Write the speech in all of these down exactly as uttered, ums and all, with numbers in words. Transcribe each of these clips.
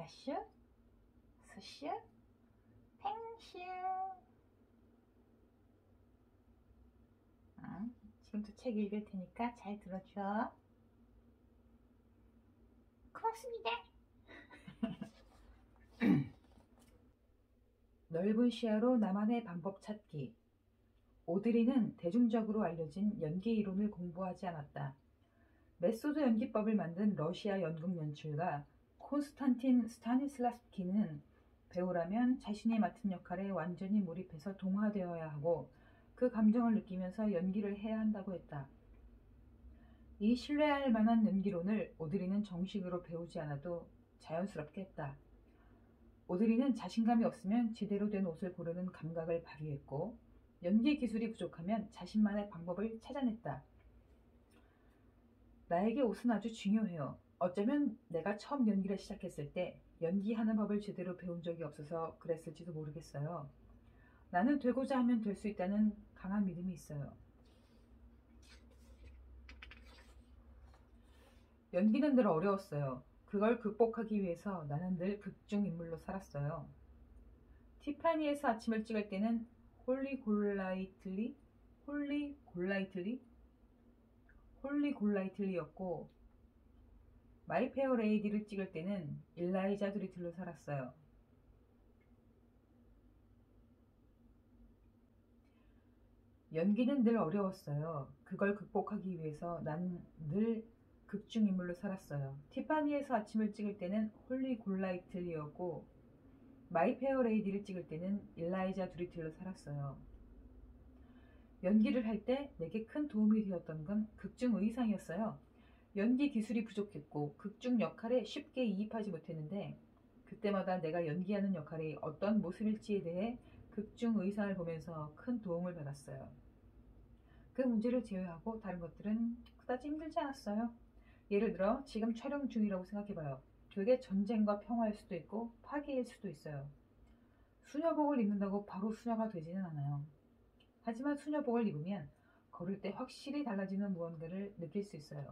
야슈, 스슈, 팽슈. 응, 지금부터 책 읽을 테니까 잘 들어줘. 고맙습니다. 넓은 시야로 나만의 방법 찾기. 오드리는 대중적으로 알려진 연기 이론을 공부하지 않았다. 메소드 연기법을 만든 러시아 연극 연출가 콘스탄틴 스타니슬라스키는 배우라면 자신이 맡은 역할에 완전히 몰입해서 동화되어야 하고 그 감정을 느끼면서 연기를 해야 한다고 했다. 이 신뢰할 만한 연기론을 오드리는 정식으로 배우지 않아도 자연스럽게 했다. 오드리는 자신감이 없으면 제대로 된 옷을 고르는 감각을 발휘했고 연기 기술이 부족하면 자신만의 방법을 찾아냈다. 나에게 옷은 아주 중요해요. 어쩌면 내가 처음 연기를 시작했을 때 연기하는 법을 제대로 배운 적이 없어서 그랬을지도 모르겠어요. 나는 되고자 하면 될 수 있다는 강한 믿음이 있어요. 연기는 늘 어려웠어요. 그걸 극복하기 위해서 나는 늘 극중 인물로 살았어요. 티파니에서 아침을 찍을 때는 홀리 골라이틀리? 홀리 골라이틀리? 홀리 골라이틀리였고 마이 페어 레이디를 찍을 때는 일라이자 드리틀로 살았어요. 연기는 늘 어려웠어요. 그걸 극복하기 위해서 나는 늘 극중인물로 살았어요. 티파니에서 아침을 찍을 때는 홀리 골라이틀리였고 마이 페어 레이디를 찍을 때는 일라이자 드리틀로 살았어요. 연기를 할 때 내게 큰 도움이 되었던 건 극중 의상이었어요. 연기 기술이 부족했고 극중 역할에 쉽게 이입하지 못했는데 그때마다 내가 연기하는 역할이 어떤 모습일지에 대해 극중 의상을 보면서 큰 도움을 받았어요. 그 문제를 제외하고 다른 것들은 그다지 힘들지 않았어요. 예를 들어 지금 촬영 중이라고 생각해봐요. 그게 전쟁과 평화일 수도 있고 파괴일 수도 있어요. 수녀복을 입는다고 바로 수녀가 되지는 않아요. 하지만 수녀복을 입으면 걸을 때 확실히 달라지는 무언가를 느낄 수 있어요.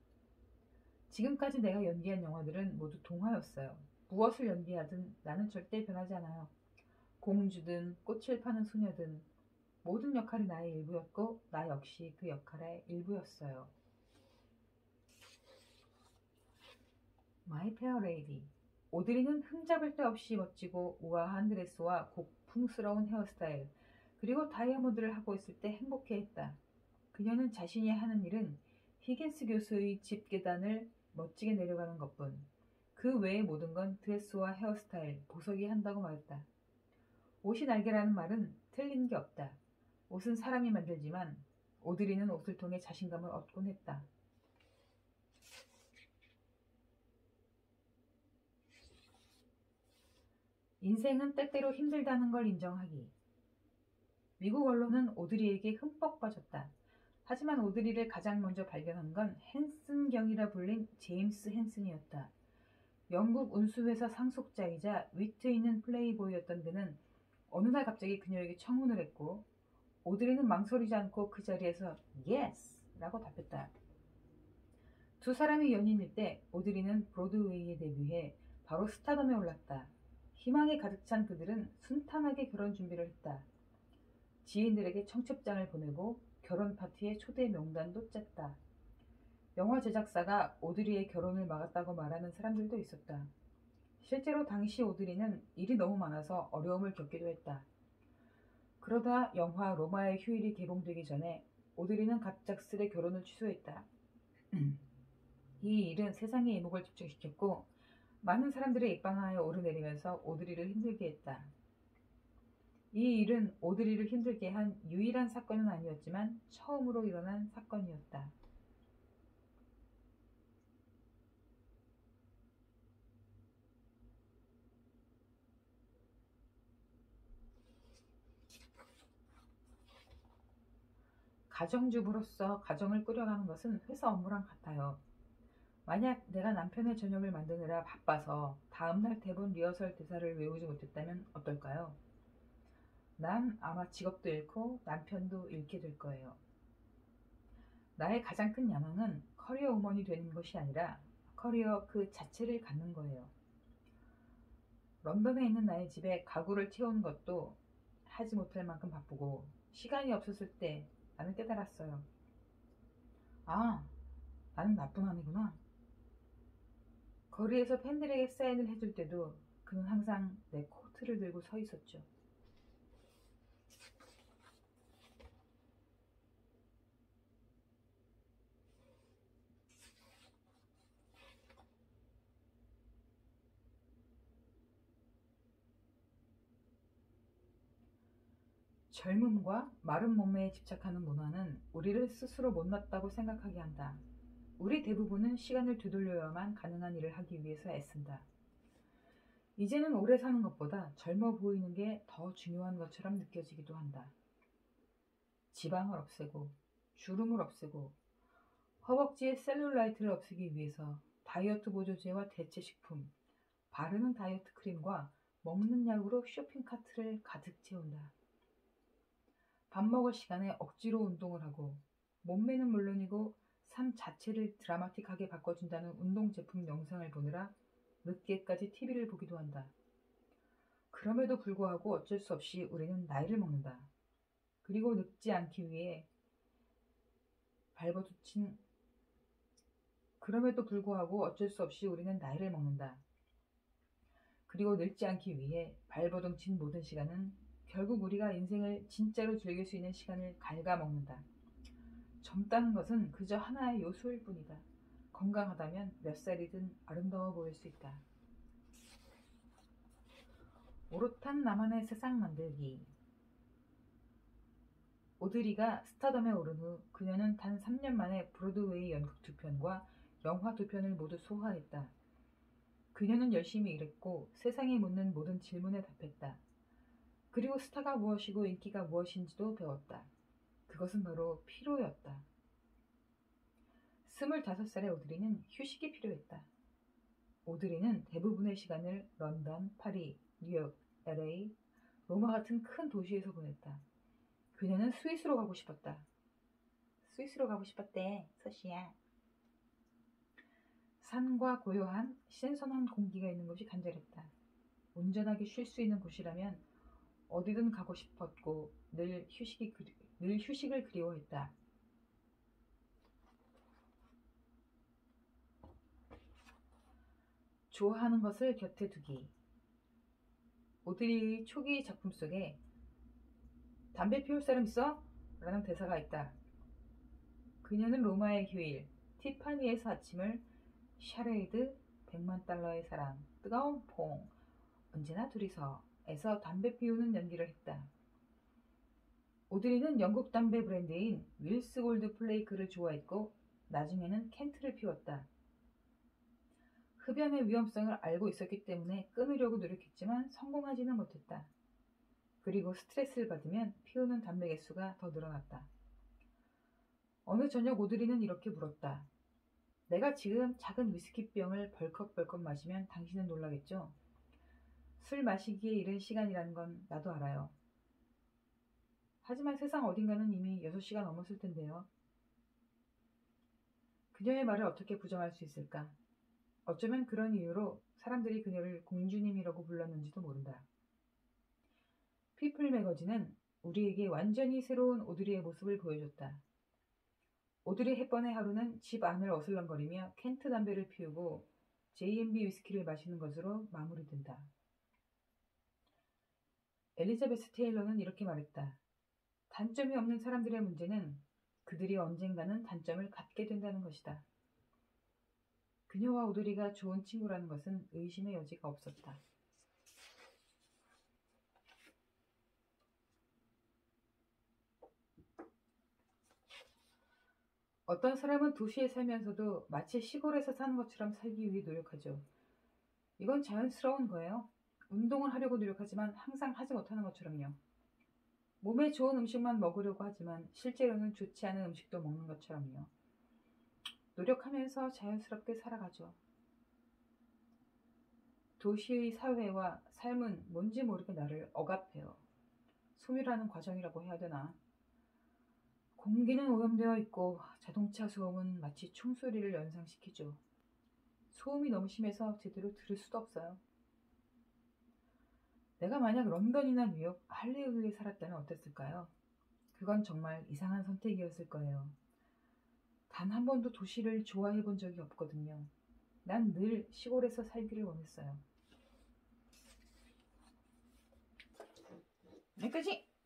지금까지 내가 연기한 영화들은 모두 동화였어요. 무엇을 연기하든 나는 절대 변하지 않아요. 공주든 꽃을 파는 소녀든 모든 역할이 나의 일부였고 나 역시 그 역할의 일부였어요. 마이 페어 레이디. 오드리는 흠잡을 데 없이 멋지고 우아한 드레스와 고풍스러운 헤어스타일 그리고 다이아몬드를 하고 있을 때 행복해했다. 그녀는 자신이 하는 일은 히긴스 교수의 집 계단을 멋지게 내려가는 것뿐. 그 외의 모든 건 드레스와 헤어스타일, 보석이 한다고 말했다. 옷이 날개라는 말은 틀린 게 없다. 옷은 사람이 만들지만 오드리는 옷을 통해 자신감을 얻곤 했다. 인생은 때때로 힘들다는 걸 인정하기. 미국 언론은 오드리에게 흠뻑 빠졌다. 하지만 오드리를 가장 먼저 발견한 건 헨슨경이라 불린 제임스 헨슨이었다. 영국 운수회사 상속자이자 위트 있는 플레이보이였던 그는 어느 날 갑자기 그녀에게 청혼을 했고 오드리는 망설이지 않고 그 자리에서 Yes! 라고 답했다. 두 사람이 연인일 때 오드리는 브로드웨이에 데뷔해 바로 스타덤에 올랐다. 희망에 가득 찬 그들은 순탄하게 결혼 준비를 했다. 지인들에게 청첩장을 보내고 결혼 파티에 초대 명단도 짰다. 영화 제작사가 오드리의 결혼을 막았다고 말하는 사람들도 있었다. 실제로 당시 오드리는 일이 너무 많아서 어려움을 겪기도 했다. 그러다 영화 로마의 휴일이 개봉되기 전에 오드리는 갑작스레 결혼을 취소했다. 이 일은 세상의 이목을 집중시켰고 많은 사람들의 입방아에 오르내리면서 오드리를 힘들게 했다. 이 일은 오드리를 힘들게 한 유일한 사건은 아니었지만 처음으로 일어난 사건이었다. 가정주부로서 가정을 꾸려가는 것은 회사 업무랑 같아요. 만약 내가 남편의 저녁을 만드느라 바빠서 다음날 대본 리허설 대사를 외우지 못했다면 어떨까요? 난 아마 직업도 잃고 남편도 잃게 될 거예요. 나의 가장 큰 야망은 커리어 우먼이 되는 것이 아니라 커리어 그 자체를 갖는 거예요. 런던에 있는 나의 집에 가구를 채우는 것도 하지 못할 만큼 바쁘고 시간이 없었을 때 나는 깨달았어요. 아, 나는 나쁜 아내구나. 거리에서 팬들에게 사인을 해줄 때도 그는 항상 내 코트를 들고 서 있었죠. 젊음과 마른 몸매에 집착하는 문화는 우리를 스스로 못났다고 생각하게 한다. 우리 대부분은 시간을 되돌려야만 가능한 일을 하기 위해서 애쓴다. 이제는 오래 사는 것보다 젊어 보이는 게 더 중요한 것처럼 느껴지기도 한다. 지방을 없애고 주름을 없애고 허벅지의 셀룰라이트를 없애기 위해서 다이어트 보조제와 대체 식품, 바르는 다이어트 크림과 먹는 약으로 쇼핑 카트를 가득 채운다. 밥 먹을 시간에 억지로 운동을 하고 몸매는 물론이고 삶 자체를 드라마틱하게 바꿔준다는 운동 제품 영상을 보느라 늦게까지 티비를 보기도 한다. 그럼에도 불구하고 어쩔 수 없이 우리는 나이를 먹는다. 그리고 늙지 않기 위해 발버둥친 그럼에도 불구하고 어쩔 수 없이 우리는 나이를 먹는다. 그리고 늙지 않기 위해 발버둥친 모든 시간은 결국 우리가 인생을 진짜로 즐길 수 있는 시간을 갉아먹는다. 젊다는 것은 그저 하나의 요소일 뿐이다. 건강하다면 몇 살이든 아름다워 보일 수 있다. 오롯한 나만의 세상 만들기. 오드리가 스타덤에 오른 후 그녀는 단 삼 년 만에 브로드웨이 연극 두 편과 영화 두 편을 모두 소화했다. 그녀는 열심히 일했고 세상이 묻는 모든 질문에 답했다. 그리고 스타가 무엇이고 인기가 무엇인지도 배웠다. 그것은 바로 피로였다. 스물다섯 살의 오드리는 휴식이 필요했다. 오드리는 대부분의 시간을 런던, 파리, 뉴욕, 엘에이, 로마 같은 큰 도시에서 보냈다. 그녀는 스위스로 가고 싶었다. 스위스로 가고 싶었대, 서시야. 산과 고요한 신선한 공기가 있는 곳이 간절했다. 온전하게 쉴 수 있는 곳이라면 어디든 가고 싶었고 늘 휴식이 그리, 늘 휴식을 그리워했다. 좋아하는 것을 곁에 두기. 오드리의 초기 작품 속에 담배 피울 사람 있어? 라는 대사가 있다. 그녀는 로마의 휴일, 티파니에서 아침을 샤레이드, 백만 달러의 사랑, 뜨거운 퐁, 언제나 둘이서 에서 담배 피우는 연기를 했다. 오드리는 영국 담배 브랜드인 윌스 골드 플레이크를 좋아했고 나중에는 켄트를 피웠다. 흡연의 위험성을 알고 있었기 때문에 끊으려고 노력했지만 성공하지는 못했다. 그리고 스트레스를 받으면 피우는 담배 개수가 더 늘어났다. 어느 저녁 오드리는 이렇게 물었다. 내가 지금 작은 위스키병을 벌컥벌컥 마시면 당신은 놀라겠죠? 술 마시기에 이른 시간이라는 건 나도 알아요. 하지만 세상 어딘가는 이미 여섯 시가 넘었을 텐데요. 그녀의 말을 어떻게 부정할 수 있을까? 어쩌면 그런 이유로 사람들이 그녀를 공주님이라고 불렀는지도 모른다. 피플 매거진은 우리에게 완전히 새로운 오드리의 모습을 보여줬다. 오드리 헵번의 하루는 집 안을 어슬렁거리며 켄트 담배를 피우고 제이앤비 위스키를 마시는 것으로 마무리된다. 엘리자베스 테일러는 이렇게 말했다. 단점이 없는 사람들의 문제는 그들이 언젠가는 단점을 갖게 된다는 것이다. 그녀와 오드리가 좋은 친구라는 것은 의심의 여지가 없었다. 어떤 사람은 도시에 살면서도 마치 시골에서 사는 것처럼 살기 위해 노력하죠. 이건 자연스러운 거예요. 운동을 하려고 노력하지만 항상 하지 못하는 것처럼요. 몸에 좋은 음식만 먹으려고 하지만 실제로는 좋지 않은 음식도 먹는 것처럼요. 노력하면서 자연스럽게 살아가죠. 도시의 사회와 삶은 뭔지 모르게 나를 억압해요. 소멸하는 과정이라고 해야 되나? 공기는 오염되어 있고 자동차 소음은 마치 총소리를 연상시키죠. 소음이 너무 심해서 제대로 들을 수도 없어요. 내가 만약 런던이나 뉴욕, 할리우드에 살았다면 어땠을까요? 그건 정말 이상한 선택이었을 거예요. 단 한 번도 도시를 좋아해 본 적이 없거든요. 난 늘 시골에서 살기를 원했어요. 여기까지!